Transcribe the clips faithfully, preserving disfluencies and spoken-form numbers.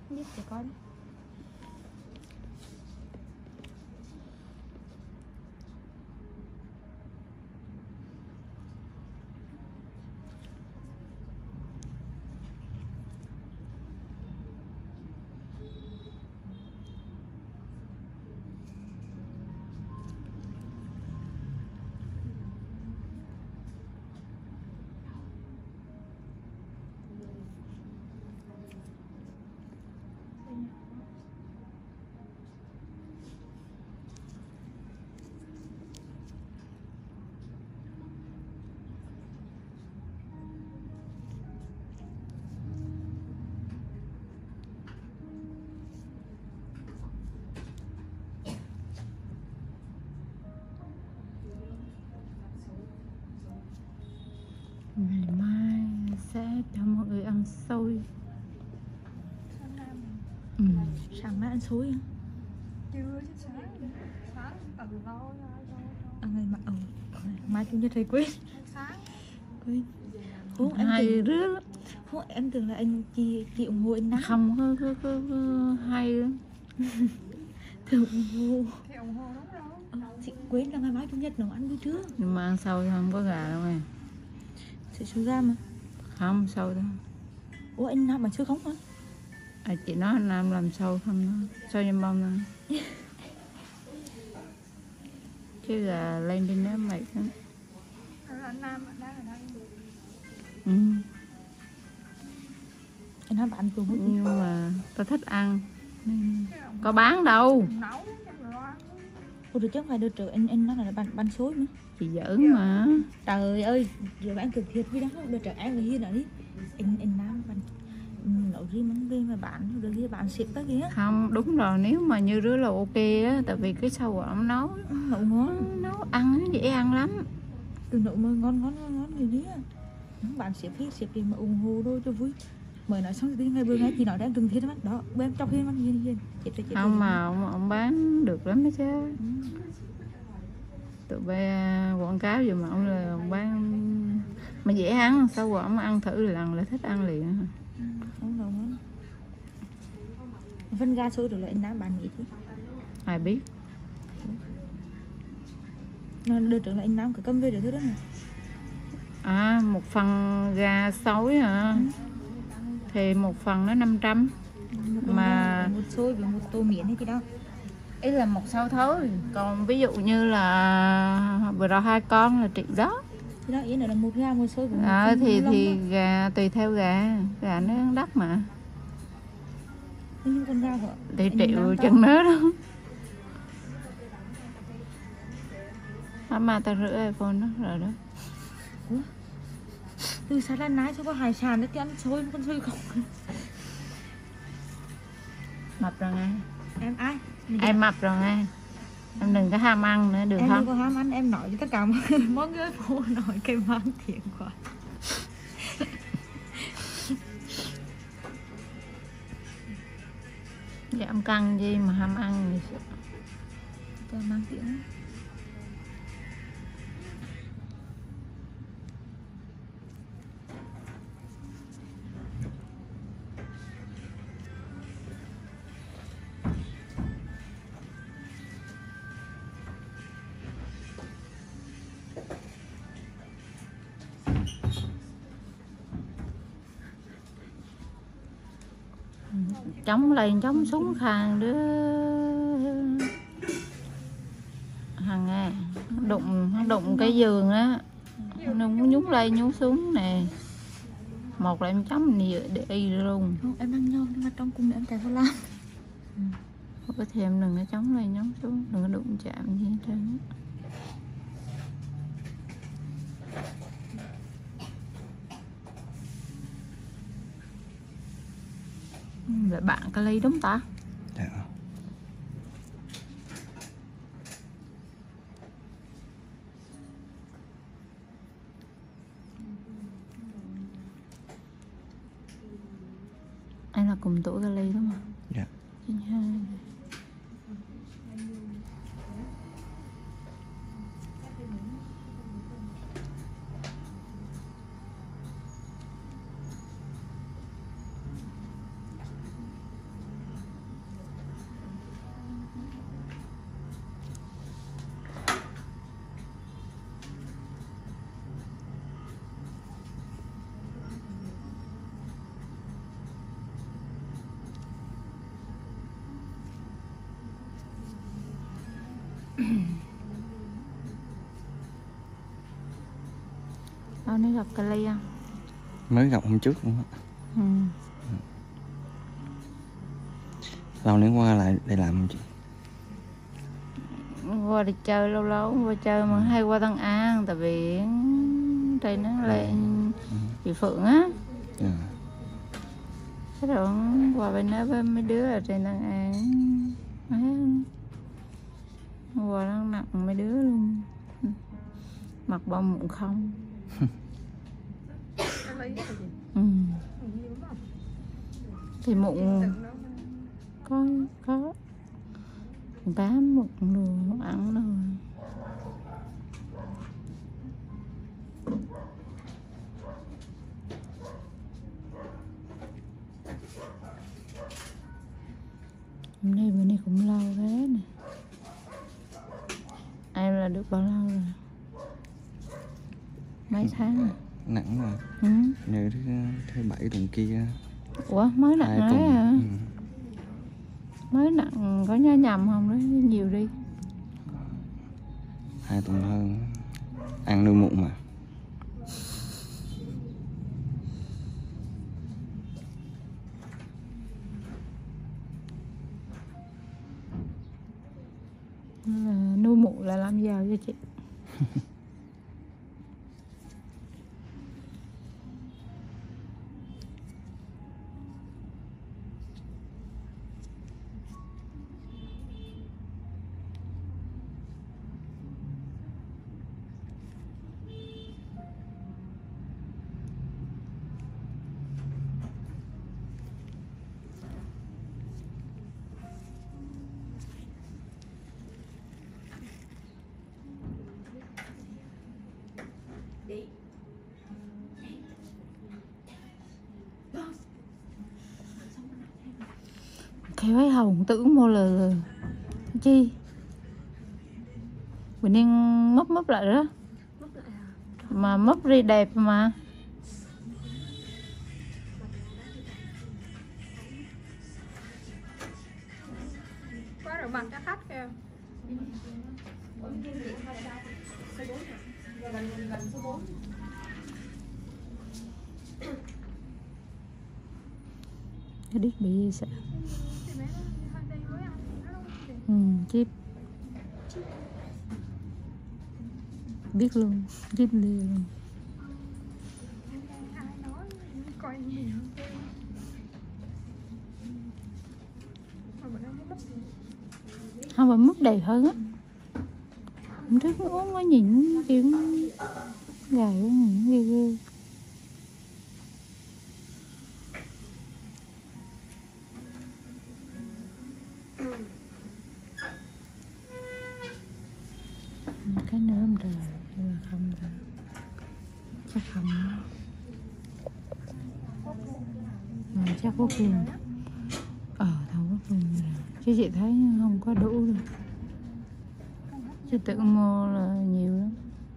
biết để coi đi. Ngày mai sẽ cho mọi người ăn xôi. Ừ. Sáng mai ăn xôi hả? Chưa chứ sáng sáng từ lâu À, ngày mai, ừ. Mai chủ nhật thầy quên. sáng Quên. Không, em Hai tưởng, đứa lắm. không, em tưởng là anh chị chị ủng hộ anh Nam. Không có, có, có, có hay lắm. Thường ủng hộ. thì ủng hộ đúng rồi. Ừ, chị quên là ngày mai chủ nhật nấu ăn buổi trưa. Nhưng mà ăn sâu thì không có gà đâu em. Sẽ số ra mà. Không sâu đâu. Ủa anh Nam mà chưa không hả? À, chị nói anh Nam làm sâu không đó. Sâu nhân bông thôi. Chứ gà lên đi nếm mệt lắm. Anh Nam đang ở đây. Ừ. Anh Nam bạn vừa mới. Nhưng mà tao thích ăn nên có bán đâu. Nấu cho rồi. Ủa được chứ không phải đưa trợ anh anh nói là bàn bàn xối nữa. Chị giỡn mà. Trời ơi, rồi bạn cực thiệt với đó, đưa trợ ăn là hiên ở đi. Anh anh Nam bàn nấu riêng món riêng mà bạn được kia bạn xịt tới kia. Không, đúng rồi, nếu mà như rứa là ok á. Tại vì cái sâu của ông nấu Nấu ngon, nấu ăn dễ ăn lắm. từ nấu mà ngon ngon ngon ngon gì đấy. Bạn xịt đi xịt đi mà ủng hộ thôi cho vui. Mới nói xong thì ngày bữa ngày chị nói đang cần thiết lắm đó, bên trong khi ăn gì gì chết chết. Không mà ông, ông bán được lắm đó chứ. Ừ. Tụi bay quảng cáo gì mà ông là ông bán mà dễ ăn, sau rồi ông ăn thử lần là thích ăn liền. Ừ, ngon ngon. Phân ga sôi rồi lại anh Nam bạn nghĩ chứ. Ai biết. Nó đưa trưởng lại anh Nam cứ cầm về được thứ đó nè. À, một phần gà sói hả? Ừ. Thì một phần nó năm trăm. Một Mà một xôi với một tô miến hay gì đâu. ý là một sâu thôi. Còn ví dụ như là vừa rồi hai con là triệu đó. Thì đó ý là một gà một xôi với một À, thì lông thì đó. gà tùy theo gà, gà nó đắt mà. Nhưng con gà của Thì triệu chân nó đó. Mà tao rửa iPhone nó rồi đó. Ủa? Từ sáng đến nay sao có hải sản đấy, ăn xôi con xôi không? Mập rồi nghe. Em ai? Em mập rồi nghe. Em đừng có ham ăn nữa được em không? Em có ham ăn, em nói với tất cả mọi người phố nói cái mang tiếng quá. Giảm cân gì mà ham ăn gì. Cho mang tiếng. Chống lên chống xuống khang đứa hằng à, đụng đụng cái giường á, nó muốn nhúng lên nhúng xuống nè. Một là em chống nhiều để y luôn. Không, em đang nhon nhưng mà trong cung em chạy vào làm. Ừ. Có thêm đừng có chống lên nhúng xuống, đừng có đụng chạm gì hết trơn. Vậy bạn có ly đúng ta? Dạ. Anh là cùng tuổi cái ly đúng không? Dạ. chín hai. Ở nó gặp cái ly không? Mới gặp hôm trước luôn á. Ừ. Lâu nữa qua lại để làm không chị? Qua đi chơi lâu lâu qua chơi mà hay qua Tân An tại vì đây nó lên Ừ. chị Phượng á. À. Thế rồi qua bên đó với mấy đứa ở trên Tân An mấy qua nó nặng mấy đứa luôn, mặc bao mụn không. Em lấy cái gì? Ừ. Nhiều lắm. Thì mụn Đừng đâu mà. có có tám mụn đồ ăn rồi. Hôm nay bữa nay cũng lâu thế nè. Em là được bao lâu rồi? Mấy tháng rồi? Nặng rồi. Ừ. Như thứ, thứ bảy tuần kia. Ủa mới nặng Hai đấy tuần. hả? Ừ. Mới nặng có nhớ nhầm không đấy? Nhiều đi. Hai tuần hơn. Ăn nuôi mụn mà. Là nuôi mụn là làm giàu cho chị. Cái váy hồng tưởng mua là chi mình nên mấp mấp lại đó mà mấp đi đẹp mà. Quá rửa mặt cho khách kìa. Cái đít bị gì sợ. Thì bé nó hơi đi với anh nó đâu kìa. Ừ, chip biết luôn, chip liền luôn. Ai nói coi nhiều. Mà bữa nay nó mất gì? Không, mà mất đầy hơn á. Hôm trước nó uống nó nhìn nó kiểu gầy quá, nhìn ghê ghê. Cái nữa không trời hay là không trời, chắc không đó. Ừ, chắc có luôn. Ờ thầu có luôn rồi chứ chị thấy không có đủ rồi, chị tự mua là nhiều lắm.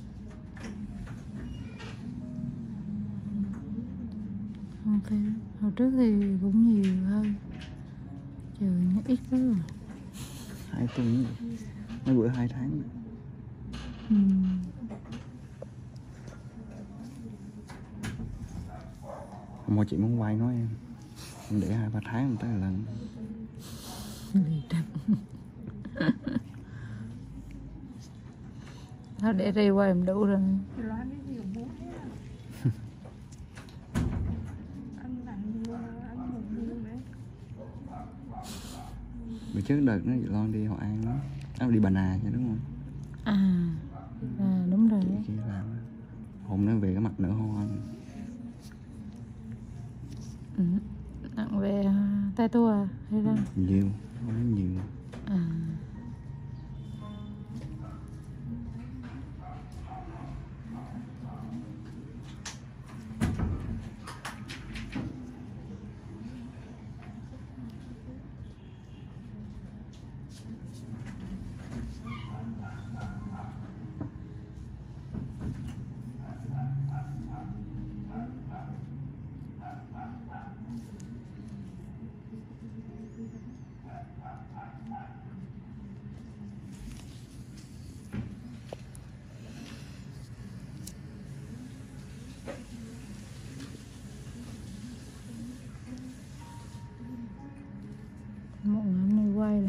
Ok, hồi trước thì cũng nhiều hơn, trời nó ít quá rồi. Hai tuần. Mấy bữa hai tháng. Ừ. Hôm qua chị muốn quay nói em. Em để hai ba tháng tới một lần. Lì trật. Thôi để đi qua em đủ rồi. Thì Loan cái gì cũng muốn hết à. Anh lạnh nhiều anh ngủ nhiều đấy. Bữa trước đợt nó chị Loan đi Hội An đó. À, đi Bà Nà nha đúng không? À, à đúng rồi. Chị kia làm. Hôm nó về cái mặt nở hoa. Ừ. Nặng về uh, tay tua à? Hay sao? Nhiều, không nhiều. À.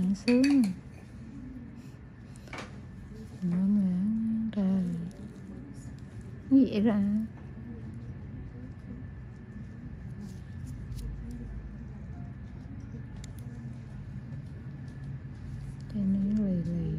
bạn sướng. Ngon lắm ra. Vậy ra. Cho nó lì lì.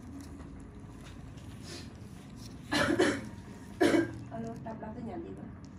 Alo, đọc đọc tin nhắn gì vậy?